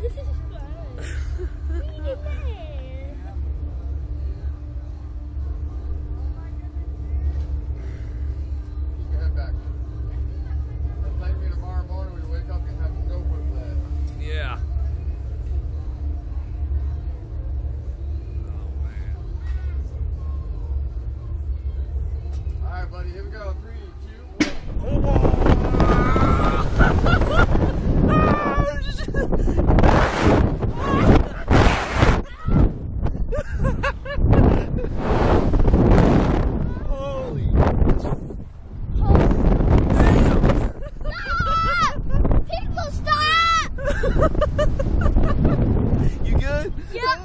This is fun. Look at that. Head back. That might be tomorrow morning we wake up and have no foot left. Yeah. Oh man. Alright buddy, here we go. 3, 2, 1. Holy. People, stop! You good? Yeah.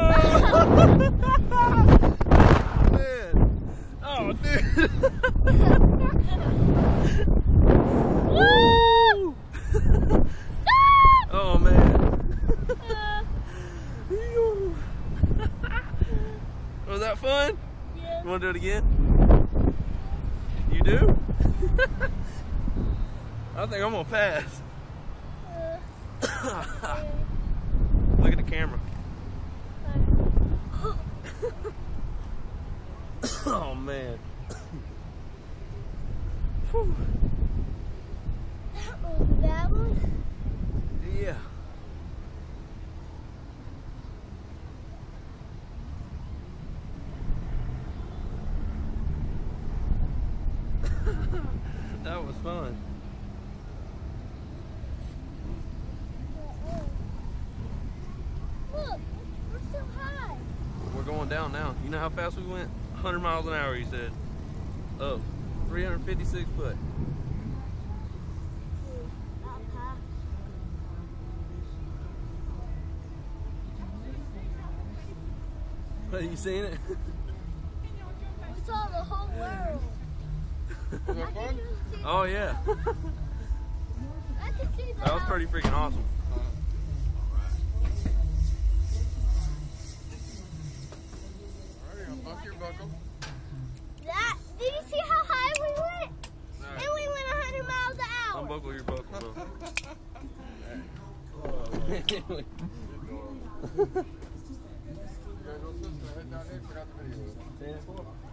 Man. Oh, dude. Woo! Oh, man. Was that fun? Yeah. You want to do it again? You do? I think I'm going to pass. Look at the camera. Oh, man. Whew. That was a bad one. Yeah. That was fun. Look, we're so high. We're going down now. You know how fast we went? 100 miles an hour, you said. Up. 356 foot. What, you seen it? We saw the whole world. Was that fun? Oh, yeah. I can see That was pretty freaking awesome. Alright, unbuckle your buckle. That, did you see how high we went? No. And we went 100 miles an hour. Unbuckle your buckle, though. You guys all sit, head down there, forgot the video.